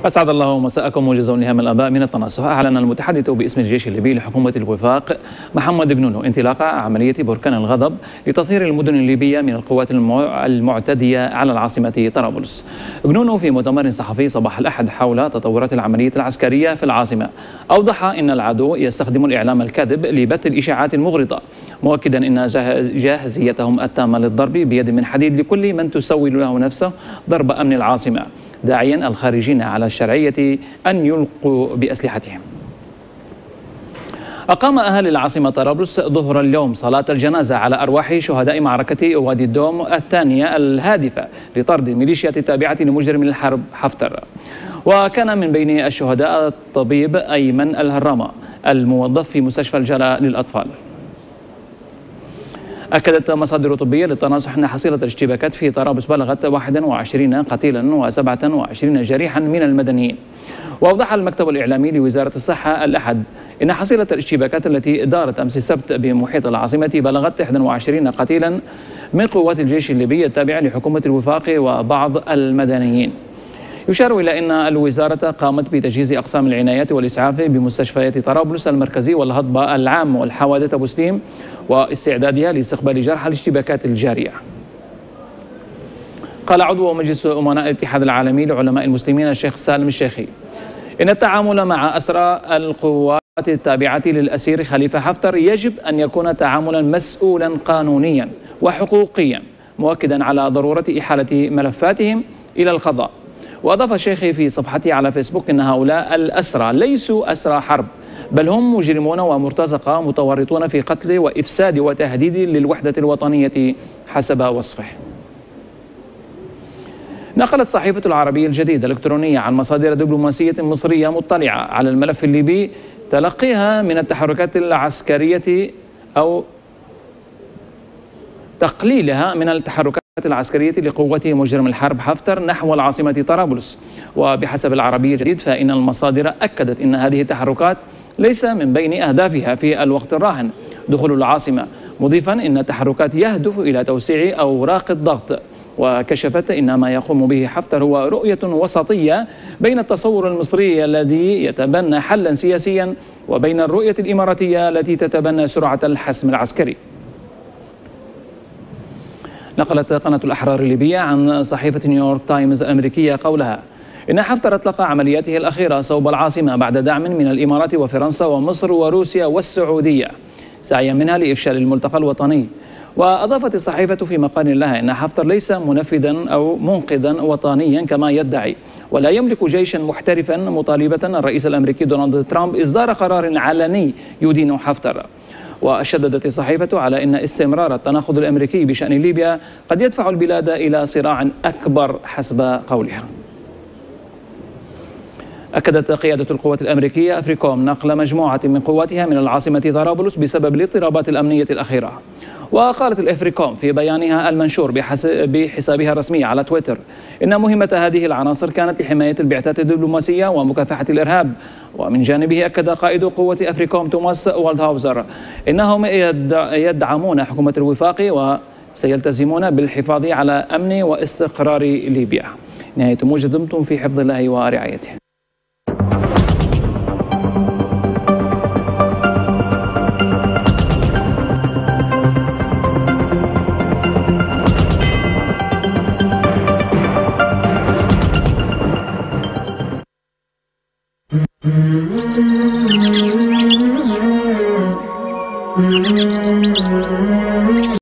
أسعد الله مساءكم. موجز لهام الآباء من التناصح. أعلن المتحدث باسم الجيش الليبي لحكومة الوفاق محمد جنونو انطلاق عملية بركان الغضب لتطهير المدن الليبية من القوات المعتدية على العاصمة طرابلس. جنونو في مؤتمر صحفي صباح الأحد حول تطورات العملية العسكرية في العاصمة أوضح أن العدو يستخدم الإعلام الكاذب لبث الإشاعات المغرضة، مؤكدا أن جاهزيتهم التامة للضرب بيد من حديد لكل من تسول له نفسه ضرب أمن العاصمة، داعيا الخارجين على الشرعية أن يلقوا بأسلحتهم. أقام أهالي العاصمة طرابلس ظهر اليوم صلاة الجنازة على أرواح شهداء معركة وادي الدوم الثانية الهادفة لطرد الميليشيات التابعة لمجرم الحرب حفتر. وكان من بين الشهداء الطبيب أيمن الهرامة الموظف في مستشفى الجلاء للأطفال. أكدت مصادر طبية للتناصح أن حصيلة الاشتباكات في طرابلس بلغت 21 قتيلا و27 جريحا من المدنيين. وأوضح المكتب الإعلامي لوزارة الصحة الأحد أن حصيلة الاشتباكات التي دارت أمس السبت بمحيط العاصمة بلغت 21 قتيلا من قوات الجيش الليبي التابعة لحكومة الوفاق وبعض المدنيين. يشار إلى أن الوزارة قامت بتجهيز أقسام العنايات والإسعاف بمستشفيات طرابلس المركزي والهضبة العام والحوادث أبو سليم واستعدادها لاستقبال جرحى الاشتباكات الجارية. قال عضو مجلس أمناء الاتحاد العالمي لعلماء المسلمين الشيخ سالم الشيخي إن التعامل مع أسرى القوات التابعة للأسير خليفة حفتر يجب أن يكون تعاملا مسؤولا قانونيا وحقوقيا، مؤكدا على ضرورة إحالة ملفاتهم إلى القضاء. وأضاف الشيخ في صفحته على فيسبوك أن هؤلاء الأسرى ليسوا أسرى حرب، بل هم مجرمون ومرتزقة متورطون في قتل وإفساد وتهديد للوحدة الوطنية حسب وصفه. نقلت صحيفة العربية الجديدة الإلكترونية عن مصادر دبلوماسية مصرية مطلعة على الملف الليبي تلقيها من التحركات العسكرية أو تقليلها من التحركات العسكرية لقوة مجرم الحرب حفتر نحو العاصمة طرابلس. وبحسب العربية الجديد فإن المصادر أكدت أن هذه التحركات ليس من بين أهدافها في الوقت الراهن دخول العاصمة، مضيفا أن التحركات يهدف إلى توسيع أوراق الضغط. وكشفت أن ما يقوم به حفتر هو رؤية وسطية بين التصور المصري الذي يتبنى حلا سياسيا وبين الرؤية الإماراتية التي تتبنى سرعة الحسم العسكري. نقلت قناة الأحرار الليبية عن صحيفة نيويورك تايمز الأمريكية قولها إن حفتر أطلق عملياته الأخيرة صوب العاصمة بعد دعم من الإمارات وفرنسا ومصر وروسيا والسعودية سعيا منها لإفشال الملتقى الوطني. وأضافت الصحيفة في مقال لها أن حفتر ليس منفذا أو منقذا وطنيا كما يدعي، ولا يملك جيشا محترفا، مطالبة الرئيس الأمريكي دونالد ترامب إصدار قرار علني يدين حفتر. وشددت الصحيفة على أن استمرار التناقض الأمريكي بشأن ليبيا قد يدفع البلاد إلى صراع أكبر حسب قولها. أكدت قيادة القوات الأمريكية أفريكوم نقل مجموعة من قواتها من العاصمة طرابلس بسبب الاضطرابات الأمنية الأخيرة. وقالت الأفريكوم في بيانها المنشور بحسابها الرسمي على تويتر إن مهمة هذه العناصر كانت لحماية البعثات الدبلوماسية ومكافحة الإرهاب. ومن جانبه أكد قائد قوة أفريكوم توماس والدهاوزر إنهم يدعمون حكومة الوفاق وسيلتزمون بالحفاظ على أمن واستقرار ليبيا. نهاية موجز، دمتم في حفظ الله ورعايته.